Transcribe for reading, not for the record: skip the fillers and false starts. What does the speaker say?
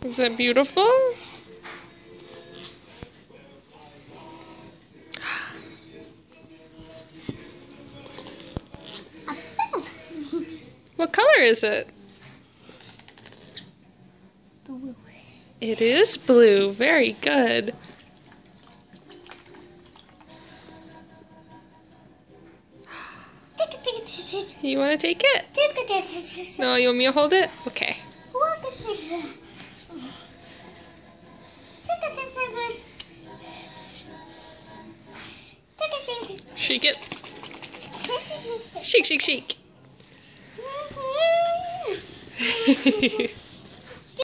Is that beautiful? What color is it? Blue. It is blue. Very good. You want to take it? No, you want me to hold it? Okay. Shake it. Shake, shake, shake.